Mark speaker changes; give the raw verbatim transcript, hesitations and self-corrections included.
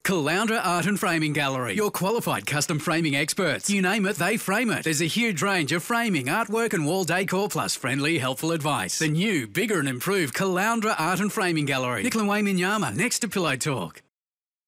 Speaker 1: Caloundra Art and Framing Gallery. Your qualified custom framing experts. You name it, they frame it. There's a huge range of framing, artwork and wall decor plus friendly, helpful advice. The new, bigger and improved Caloundra Art and Framing Gallery. Nicklin Way, Minyama, next to Pillow Talk.